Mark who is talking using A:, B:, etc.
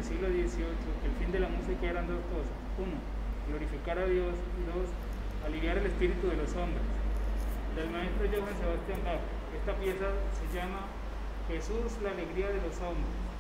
A: siglo XVIII que el fin de la música eran dos cosas: uno, glorificar a Dios, y dos, aliviar el espíritu de los hombres. Del maestro Johann Sebastian Bach. Esta pieza se llama Jesús, la alegría de los hombres.